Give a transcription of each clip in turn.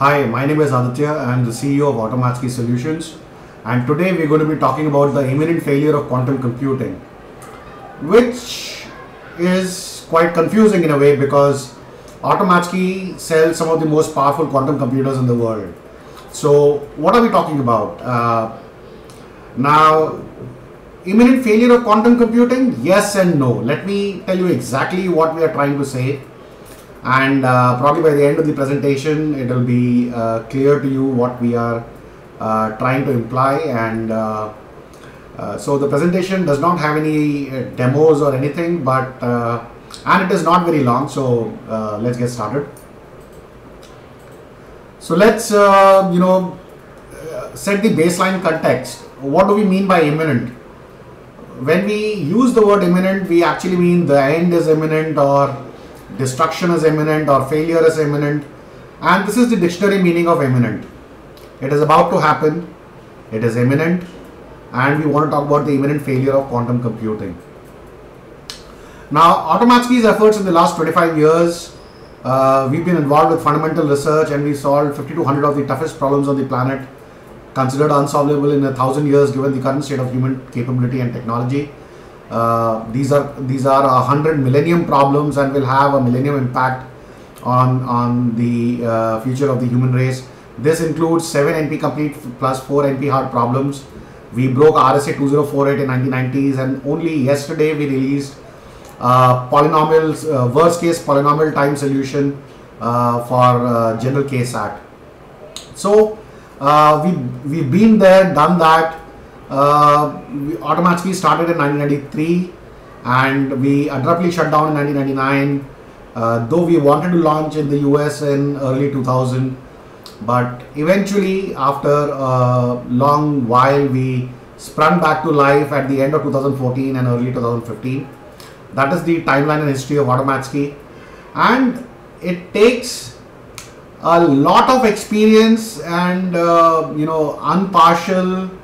Hi, my name is Aditya. I am the CEO of Automatski Solutions, and today we're going to be talking about the imminent failure of quantum computing, which is quite confusing in a way because Automatski sells some of the most powerful quantum computers in the world. So, what are we talking about? Now, imminent failure of quantum computing? Yes and no. Let me tell you exactly what we are trying to say, and probably by the end of the presentation it will be clear to you what we are trying to imply. And so the presentation does not have any demos or anything, but and it is not very long, so let's get started. So let's set the baseline context. What do we mean by imminent? When we use the word imminent, we actually mean the end is imminent, or destruction is imminent, or failure is imminent. And this is the dictionary meaning of imminent. It is about to happen, it is imminent, and we want to talk about the imminent failure of quantum computing. Now, Automatski's efforts in the last 25 years, we've been involved with fundamental research, and we solved 50 to 100 of the toughest problems on the planet, considered unsolvable in 1,000 years given the current state of human capability and technology. These are 100 millennium problems and will have a millennium impact on the future of the human race. This includes 7 NP complete plus 4 NP hard problems. We broke RSA 2048 in 1990s, and only yesterday we released polynomials, worst case polynomial time solution for general KSAT. So we've been there, done that. Automatski started in 1993 and we abruptly shut down in 1999, though we wanted to launch in the US in early 2000, but eventually after a long while we sprung back to life at the end of 2014 and early 2015. That is the timeline and history of Automatski, and it takes a lot of experience and impartial,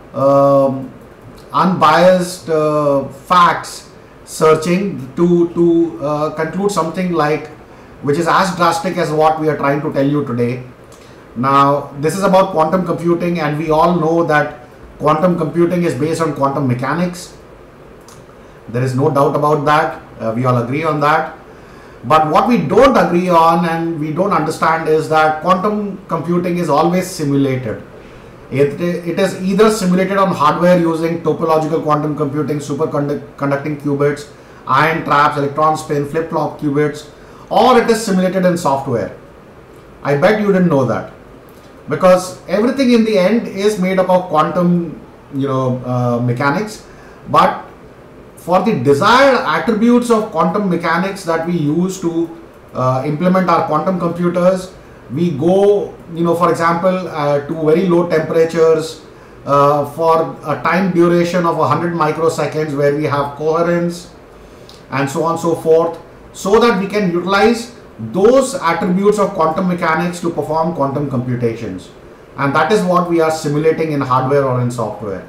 unbiased facts searching to conclude something which is as drastic as what we are trying to tell you today. Now, this is about quantum computing, and we all know that quantum computing is based on quantum mechanics. There is no doubt about that. We all agree on that. But what we don't agree on and we don't understand is that quantum computing is always simulated. It is either simulated on hardware using topological quantum computing, superconducting qubits, ion traps, electron spin, flip-flop qubits, or it is simulated in software. I bet you didn't know that, because everything in the end is made up of quantum mechanics. But for the desired attributes of quantum mechanics that we use to implement our quantum computers, we go, for example, to very low temperatures for a time duration of 100 microseconds, where we have coherence and so on and so forth, so that we can utilize those attributes of quantum mechanics to perform quantum computations. And that is what we are simulating in hardware or in software.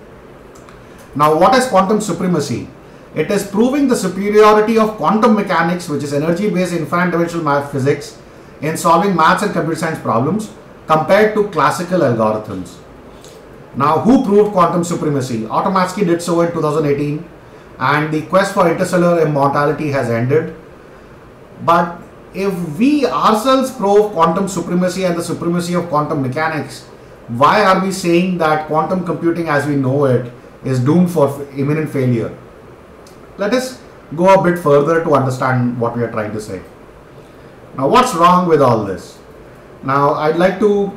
Now, what is quantum supremacy? It is proving the superiority of quantum mechanics, which is energy-based infinite dimensional math physics, in solving maths and computer science problems compared to classical algorithms. Now, who proved quantum supremacy? Automatski did so in 2018, and the quest for interstellar immortality has ended. But if we ourselves prove quantum supremacy and the supremacy of quantum mechanics, why are we saying that quantum computing as we know it is doomed for imminent failure? Let us go a bit further to understand what we are trying to say. Now, what's wrong with all this? Now, I'd like to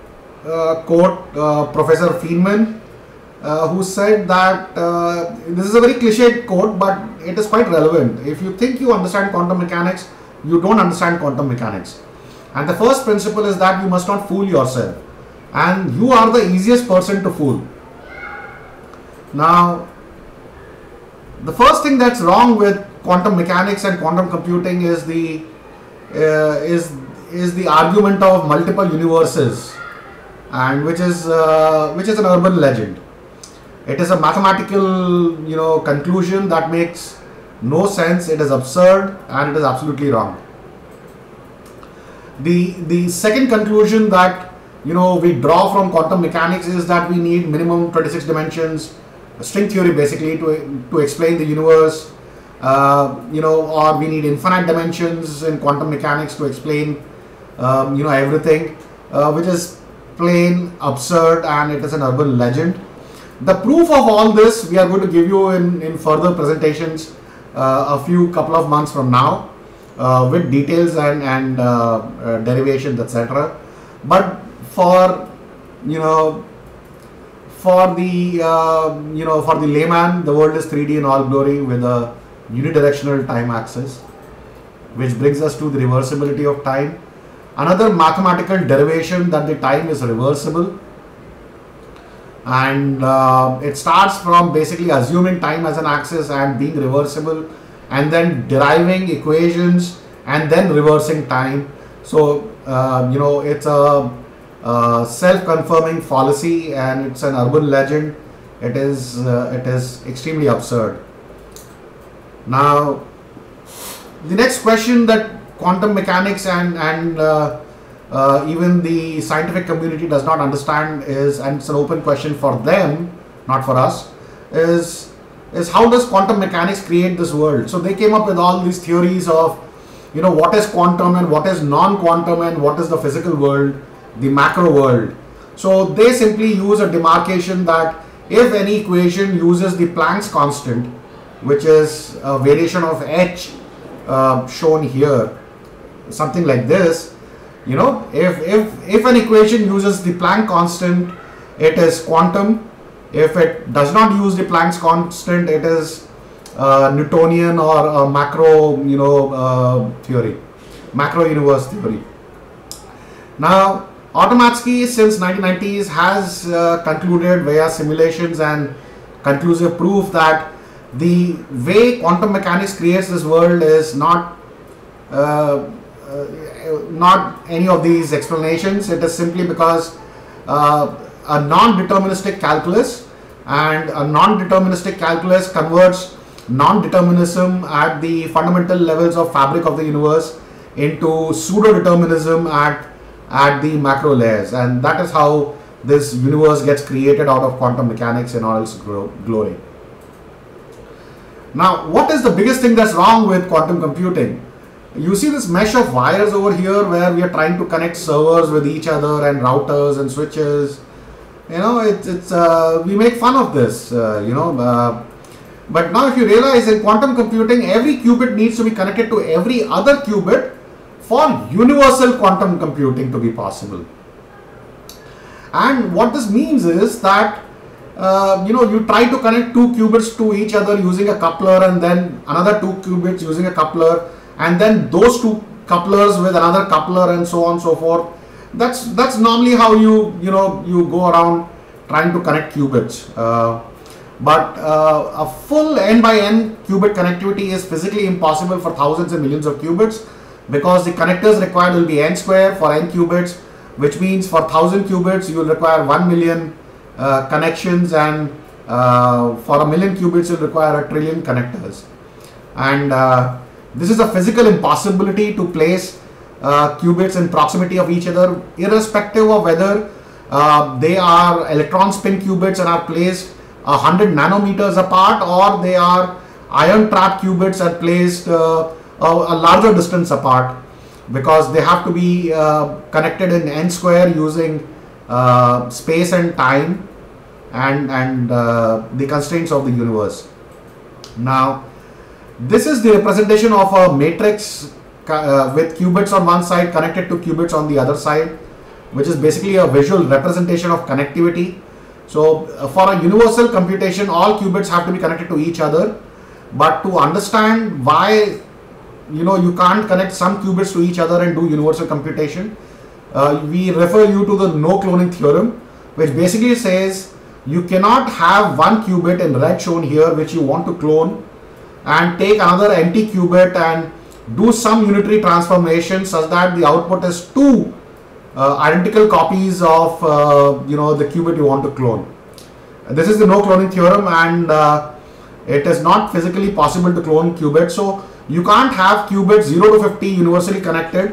quote Professor Feynman, who said that this is a very cliched quote, but it is quite relevant. If you think you understand quantum mechanics, you don't understand quantum mechanics. And the first principle is that you must not fool yourself, and you are the easiest person to fool. Now, the first thing that's wrong with quantum mechanics and quantum computing is the argument of multiple universes, and which is an urban legend. It is a mathematical conclusion that makes no sense. It is absurd and it is absolutely wrong. The second conclusion that we draw from quantum mechanics is that we need minimum 26 dimensions, string theory basically, to explain the universe. Or we need infinite dimensions in quantum mechanics to explain everything, which is plain absurd, and it is an urban legend. The proof of all this we are going to give you in further presentations a couple of months from now, with details and derivations, etc. But for the layman, the world is 3D in all glory with a unidirectional time axis, which brings us to the reversibility of time. Another mathematical derivation that the time is reversible, and it starts from basically assuming time as an axis and being reversible, and then deriving equations and then reversing time. So it's a self-confirming fallacy, and it's an urban legend. It is extremely absurd. Now, the next question that quantum mechanics and even the scientific community does not understand is, and it's an open question for them, not for us, is how does quantum mechanics create this world? So they came up with all these theories of what is quantum and what is non-quantum and what is the physical world, the macro world. So they simply use a demarcation that if any equation uses the Planck's constant, which is a variation of h shown here, something like this, if an equation uses the Planck constant, it is quantum. If it does not use the Planck's constant, it is Newtonian or a macro theory, macro universe theory. Now, Automatski since 1990s has concluded via simulations and conclusive proof that the way quantum mechanics creates this world is not any of these explanations. It is simply because a non-deterministic calculus, and a non-deterministic calculus converts non-determinism at the fundamental levels of fabric of the universe into pseudo-determinism at the macro layers, and that is how this universe gets created out of quantum mechanics in all its glory. Now, what is the biggest thing that's wrong with quantum computing? You see this mesh of wires over here where we are trying to connect servers with each other and routers and switches. We make fun of this, but now if you realize in quantum computing, every qubit needs to be connected to every other qubit for universal quantum computing to be possible. And what this means is that you try to connect two qubits to each other using a coupler, and then another two qubits using a coupler, and then those two couplers with another coupler, and so on and so forth. That's normally how you go around trying to connect qubits. But a full n by n qubit connectivity is physically impossible for thousands and millions of qubits, because the connectors required will be n square for n qubits, which means for 1000 qubits you will require 1 million connections, and for a million qubits you will require a trillion connectors. And this is a physical impossibility to place qubits in proximity of each other, irrespective of whether they are electron spin qubits and are placed 100 nanometers apart, or they are ion trap qubits and placed a larger distance apart, because they have to be connected in n square using space and time and the constraints of the universe. Now, this is the representation of a matrix with qubits on one side connected to qubits on the other side, which is basically a visual representation of connectivity. So for a universal computation, all qubits have to be connected to each other. But to understand why you can't connect some qubits to each other and do universal computation, we refer you to the no cloning theorem, which basically says you cannot have one qubit in red shown here which you want to clone and take another empty qubit and do some unitary transformation such that the output is two identical copies of the qubit you want to clone. This is the no cloning theorem, and it is not physically possible to clone qubits. So you can't have qubits 0 to 50 universally connected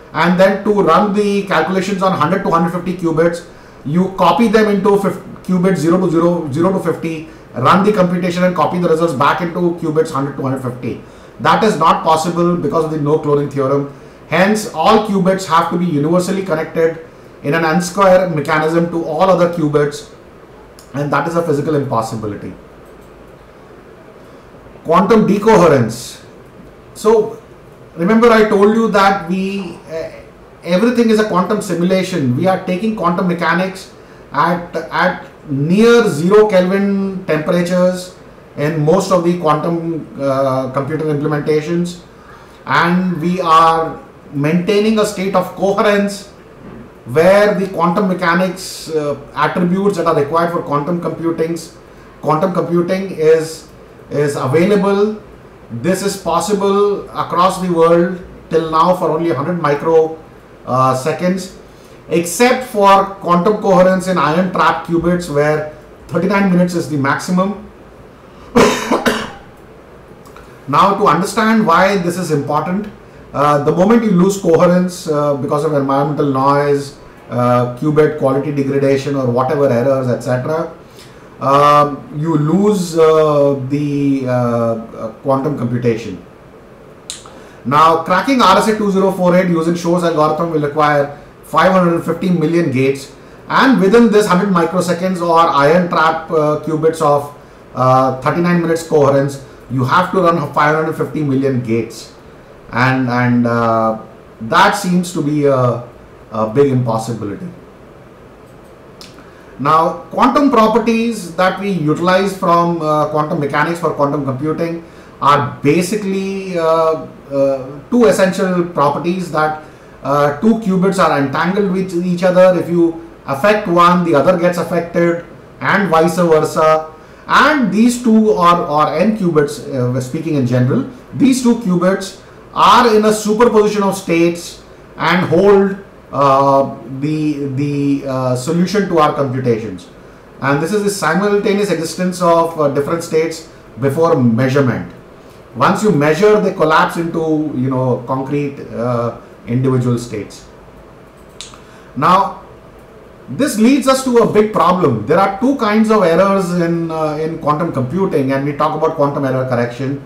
and then to run the calculations on 100 to 150 qubits, you copy them into qubits 0 to 0, 0 to 50, run the computation and copy the results back into qubits 100 to 150. That is not possible because of the no cloning theorem. Hence, all qubits have to be universally connected in an n-square mechanism to all other qubits, and that is a physical impossibility. Quantum decoherence. So remember, I told you that everything is a quantum simulation. We are taking quantum mechanics at near 0 Kelvin temperatures in most of the quantum computer implementations, and we are maintaining a state of coherence where the quantum mechanics attributes that are required for quantum computing is available. This is possible across the world till now for only 100 microseconds, except for quantum coherence in ion trap qubits where 39 minutes is the maximum. Now, to understand why this is important, the moment you lose coherence because of environmental noise, qubit quality degradation or whatever errors, etc., you lose the quantum computation. Now, cracking RSA 2048 using Shor's algorithm will require 550 million gates, and within this 100 microseconds or ion trap qubits of 39 minutes coherence, you have to run 550 million gates, and that seems to be a big impossibility. Now, quantum properties that we utilize from quantum mechanics for quantum computing are basically two essential properties that two qubits are entangled with each other. If you affect one, the other gets affected, and vice versa. And these two, or n qubits, speaking in general, these two qubits are in a superposition of states and hold the solution to our computations. And this is the simultaneous existence of different states before measurement. Once you measure, they collapse into concrete individual states. Now, this leads us to a big problem. There are two kinds of errors in quantum computing, and we talk about quantum error correction.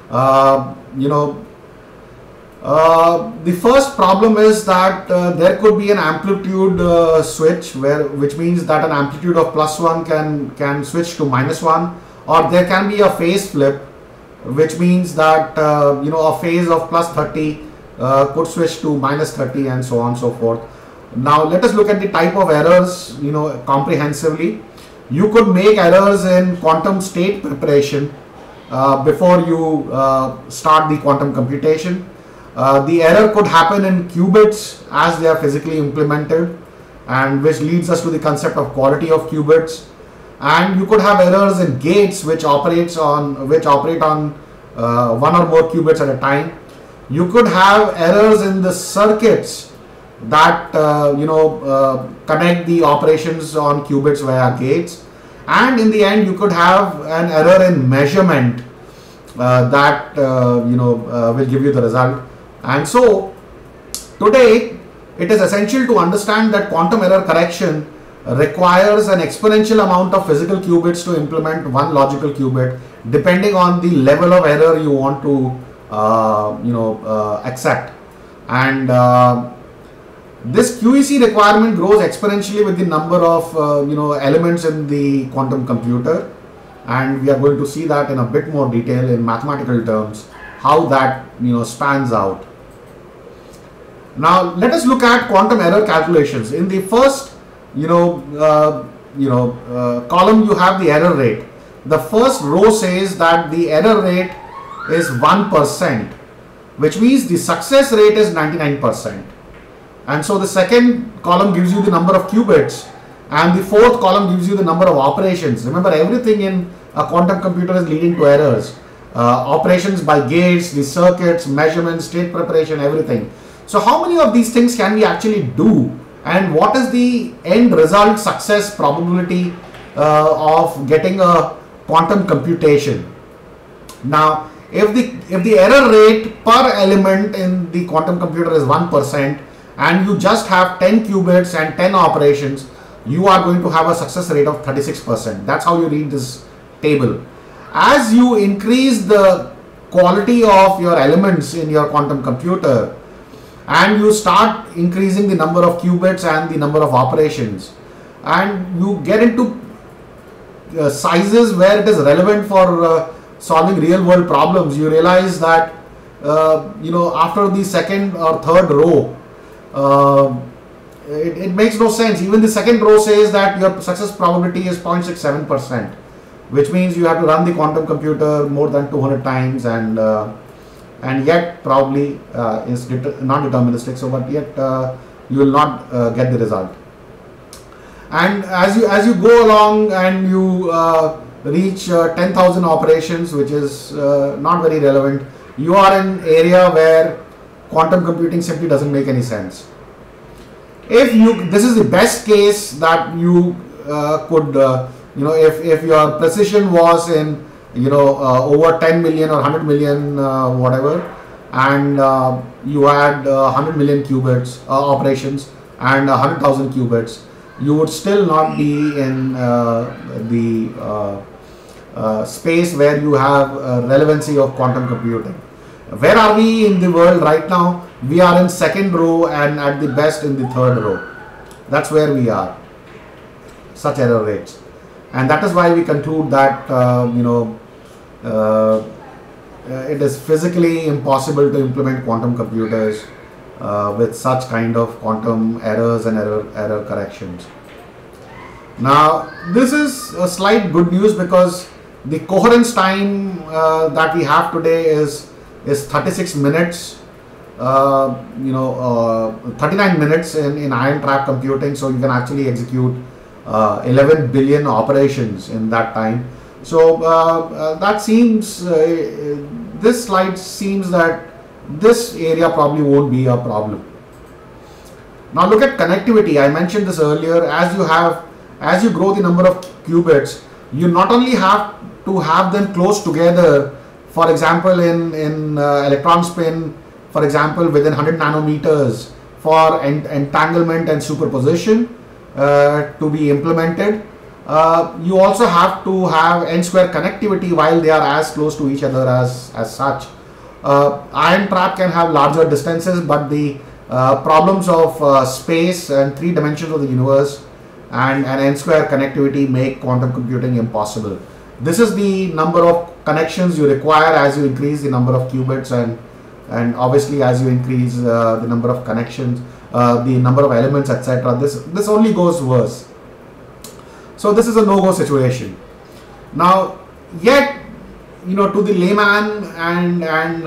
The first problem is that there could be an amplitude switch, which means that an amplitude of +1 can switch to -1, or there can be a phase flip, which means that a phase of +30 could switch to -30, and so on and so forth. Now, let us look at the type of errors comprehensively. You could make errors in quantum state preparation before you start the quantum computation. The error could happen in qubits as they are physically implemented, and which leads us to the concept of quality of qubits. And you could have errors in gates which operate on one or more qubits at a time. You could have errors in the circuits that connect the operations on qubits via gates, and in the end you could have an error in measurement that will give you the result. And so today it is essential to understand that quantum error correction requires an exponential amount of physical qubits to implement one logical qubit, depending on the level of error you want to accept. And this QEC requirement grows exponentially with the number of elements in the quantum computer, and we are going to see that in a bit more detail in mathematical terms, how that spans out. Now, let us look at quantum error calculations. In the first column, you have the error rate. The first row says that the error rate is 1%, which means the success rate is 99%. And so the second column gives you the number of qubits, and the fourth column gives you the number of operations. Remember, everything in a quantum computer is leading to errors. Operations by gates, the circuits, measurements, state preparation, everything. So how many of these things can we actually do, and what is the end result success probability of getting a quantum computation? Now, if the error rate per element in the quantum computer is 1%, and you just have 10 qubits and 10 operations, you are going to have a success rate of 36%. That's how you read this table. As you increase the quality of your elements in your quantum computer and you start increasing the number of qubits and the number of operations, and you get into sizes where it is relevant for solving real world problems, you realize that after the second or third row, it makes no sense. Even the second row says that your success probability is 0.67%, which means you have to run the quantum computer more than 200 times, and yet probably is not deterministic. So, but yet you will not get the result. And as you go along and you reach 10,000 operations, which is not very relevant, you are in an area where quantum computing simply doesn't make any sense. This is the best case that you could, if your precision was in, over 10 million or 100 million, whatever, and you had 100 million qubits operations and 100,000 qubits, you would still not be in the space where you have relevancy of quantum computing. Where are we in the world right now? We are in second row and at the best in the third row. That's where we are. Such error rates. And that is why we conclude that it is physically impossible to implement quantum computers with such kind of quantum errors and error corrections. Now, this is a slight good news because the coherence time that we have today is 36 minutes, 39 minutes in ion trap computing. So you can actually execute 11 billion operations in that time. So that seems, this slide seems that this area probably won't be a problem. Now look at connectivity. I mentioned this earlier. As you grow the number of qubits, you not only have to have them close together, for example in electron spin, for example within 100 nanometers for entanglement and superposition to be implemented. You also have to have n-square connectivity while they are as close to each other as such. Ion trap can have larger distances, but the problems of space and 3 dimensions of the universe and n-square connectivity make quantum computing impossible. This is the number of connections you require as you increase the number of qubits, and obviously as you increase the number of connections, the number of elements, etc. This only goes worse. So this is a no-go situation. Now, yet, to the layman and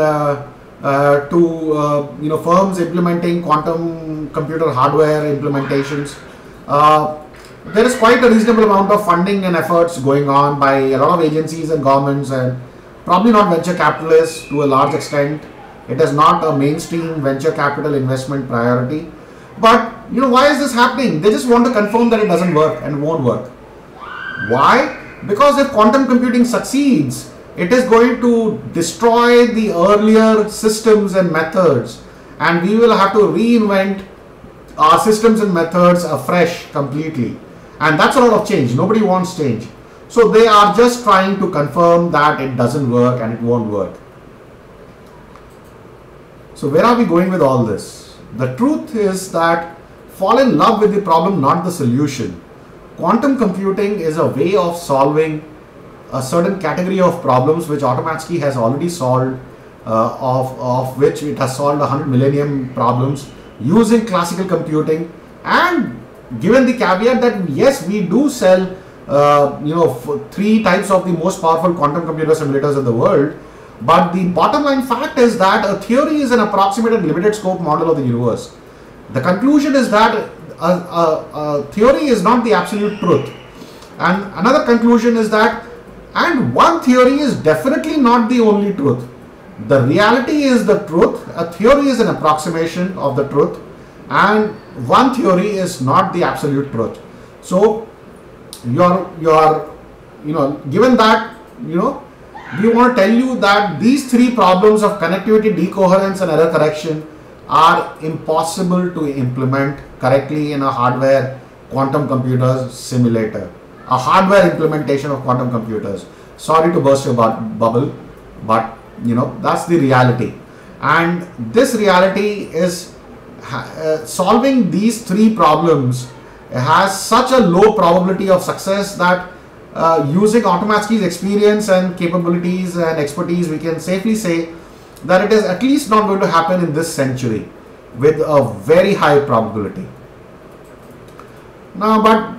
to firms implementing quantum computer hardware implementations, there is quite a reasonable amount of funding and efforts going on by a lot of agencies and governments, and probably not venture capitalists to a large extent. It is not a mainstream venture capital investment priority. But why is this happening? They just want to confirm that it doesn't work and won't work. Why? Because if quantum computing succeeds, it is going to destroy the earlier systems and methods, and we will have to reinvent our systems and methods afresh completely. And that's a lot of change. Nobody wants change. So they are just trying to confirm that it doesn't work and it won't work. So where are we going with all this? The truth is that fall in love with the problem, not the solution. Quantum computing is a way of solving a certain category of problems which Automatski has already solved, of which it has solved 100 millennium problems using classical computing, and given the caveat that yes, we do sell 3 types of the most powerful quantum computer simulators in the world, but the bottom line fact is that a theory is an approximated limited scope model of the universe. The conclusion is that a theory is not the absolute truth, and another conclusion is that one theory is definitely not the only truth. The reality is the truth. A theory is an approximation of the truth, and one theory is not the absolute truth. So given that, we want to tell you that these 3 problems of connectivity, decoherence and error correction are impossible to implement correctly in a hardware quantum computer simulator, a hardware implementation of quantum computers. Sorry to burst your bubble, but that's the reality. And this reality is solving these three problems has such a low probability of success that using Automatski's experience and capabilities and expertise, we can safely say that it is at least not going to happen in this century with a very high probability. Now, but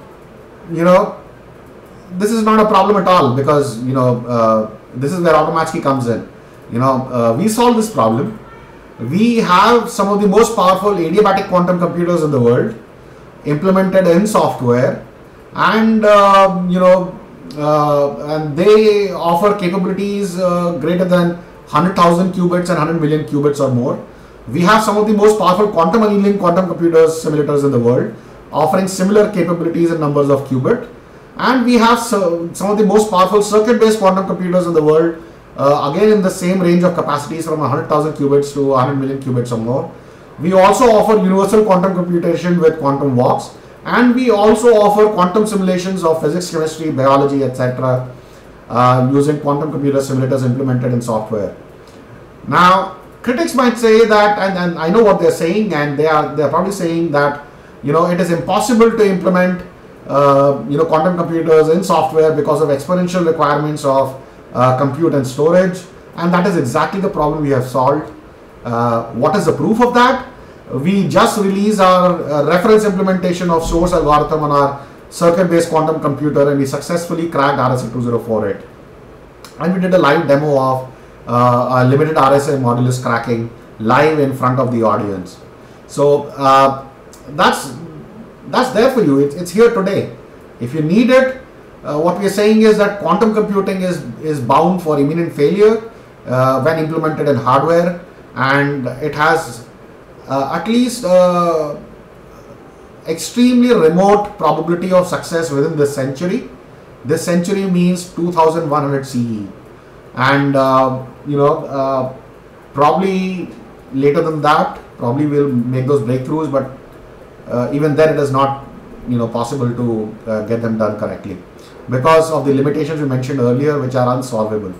this is not a problem at all, because this is where Automatski comes in. We solve this problem. We have some of the most powerful adiabatic quantum computers in the world implemented in software, and and they offer capabilities greater than 100,000 qubits and 100 million qubits or more. We have some of the most powerful quantum annealing quantum computers simulators in the world, offering similar capabilities and numbers of qubit. And we have some of the most powerful circuit-based quantum computers in the world, again in the same range of capacities from 100,000 qubits to 100 million qubits or more. We also offer universal quantum computation with quantum walks, and we also offer quantum simulations of physics, chemistry, biology, etc. Using quantum computer simulators implemented in software. Now, critics might say that, and I know what they're saying, and they're probably saying that it is impossible to implement quantum computers in software because of exponential requirements of compute and storage, and that is exactly the problem we have solved. What is the proof of that? We just released our reference implementation of source algorithm on our circuit-based quantum computer, and we successfully cracked RSA 2048. And we did a live demo of a limited RSA modulus cracking live in front of the audience. So that's there for you. It's here today. If you need it, what we are saying is that quantum computing is bound for imminent failure when implemented in hardware, and it has at least extremely remote probability of success within this century. This century means 2100 CE, and probably later than that, probably we'll make those breakthroughs, but even then it is not possible to get them done correctly because of the limitations we mentioned earlier, which are unsolvable.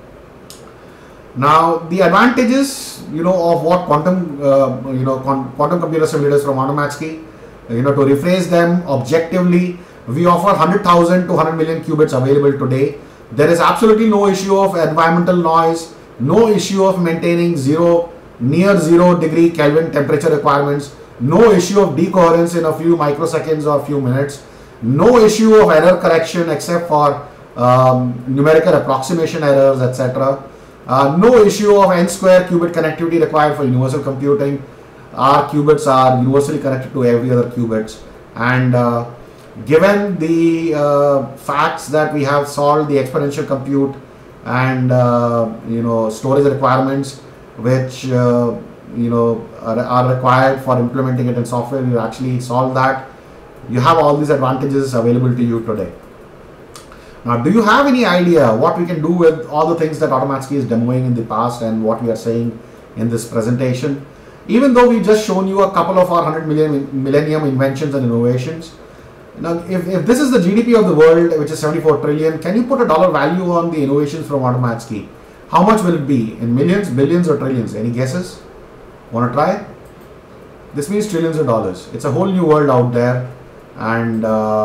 Now, the advantages of what quantum quantum computer simulators from Automatski, to rephrase them objectively, we offer 100,000 to 100 million qubits available today. There is absolutely no issue of environmental noise, no issue of maintaining near 0 degree Kelvin temperature requirements, no issue of decoherence in a few microseconds or a few minutes, no issue of error correction except for numerical approximation errors, etc. No issue of n-square qubit connectivity required for universal computing. Our qubits are universally connected to every other qubits, and given the facts that we have solved the exponential compute and storage requirements which are required for implementing it in software, we actually solved that. You have all these advantages available to you today. Now, do you have any idea what we can do with all the things that Automatski is demoing in the past and what we are saying in this presentation? Even though we just shown you a couple of our 100 millennium inventions and innovations, now if this is the GDP of the world, which is 74 trillion, can you put a dollar value on the innovations from Automatski? How much will it be? In millions, billions, or trillions? Any guesses? Want to try? This means trillions of dollars. It's a whole new world out there, and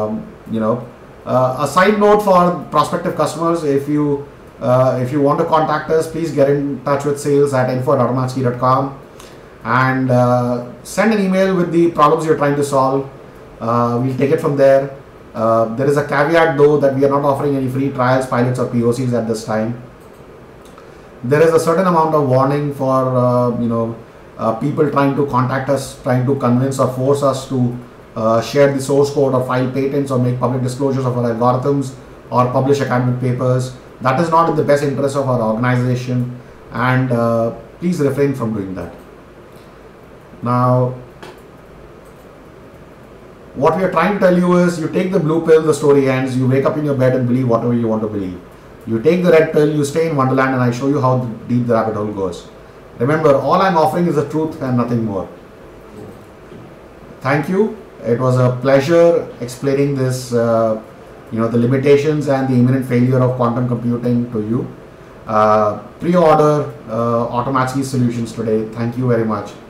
a side note for prospective customers: if you want to contact us, please get in touch with sales@info@automatski.com and send an email with the problems you're trying to solve. We'll take it from there. There is a caveat though, that we are not offering any free trials, pilots, or POCs at this time. There is a certain amount of warning for people trying to contact us, trying to convince or force us to share the source code or file patents or make public disclosures of our algorithms or publish academic papers. That is not in the best interest of our organization, and please refrain from doing that. Now, what we are trying to tell you is, you take the blue pill, the story ends. You wake up in your bed and believe whatever you want to believe. You take the red pill, you stay in Wonderland, and I show you how deep the rabbit hole goes. Remember, all I'm offering is the truth and nothing more. Thank you. It was a pleasure explaining this, the limitations and the imminent failure of quantum computing to you. Pre-order Automatski solutions today. Thank you very much.